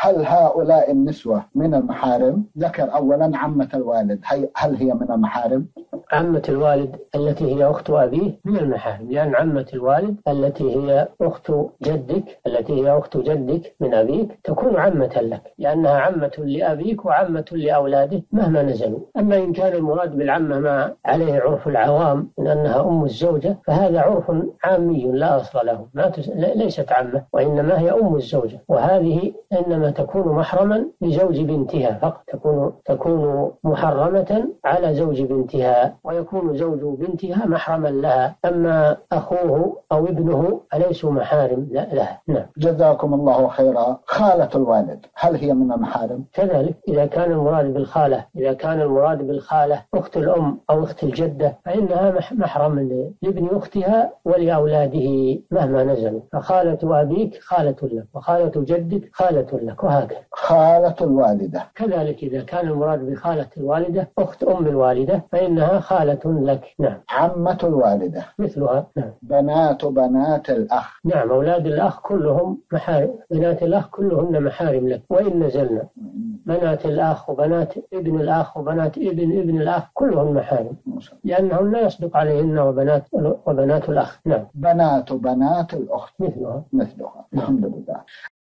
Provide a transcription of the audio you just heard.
هل هؤلاء النسوة من المحارم؟ ذكر أولا عمة الوالد، هل هي من المحارم؟ عمة الوالد التي هي أخت أبيه من المحارم، لأن عمة الوالد التي هي أخت جدك من أبيك تكون عمة لك، لأنها عمة لأبيك وعمة لأولاده مهما نزلوا. أما إن كان المراد بالعمة ما عليه عرف العوام من أنها أم الزوجة، فهذا عرف عامي لا أصل له، ليست عمة وإنما هي أم الزوجة، وهذه إنما تكون محرما لزوج بنتها فقط، تكون محرمة على زوج بنتها، ويكون زوج بنتها محرما لها. أما أخوه أو ابنه أليسوا محارم لها. نعم. جزاكم الله خيرا. خالة الوالد هل هي من المحارم؟ كذلك إذا كان المراد بالخالة أخت الأم أو أخت الجدة فإنها محرم لابن أختها ولأولاده مهما نزلوا، فخالة أبيك خالة لك، وخالة جدك خالة لك، وهكذا. خالة الوالدة كذلك إذا كان المراد بخالة الوالدة أخت أم الوالدة فإنها خالة لك. نعم. عمة الوالدة مثلها. نعم. بنات الأخ. نعم، أولاد الأخ كلهم محارم، بنات الأخ كلهن محارم لك وإن نزلنا. بنات الأخ وبنات ابن الأخ وبنات ابن الأخ كلهن محارم، لأنهن لا يصدق عليهن وبنات الأخ. نعم. بنات الأخت مثلها. الحمد لله.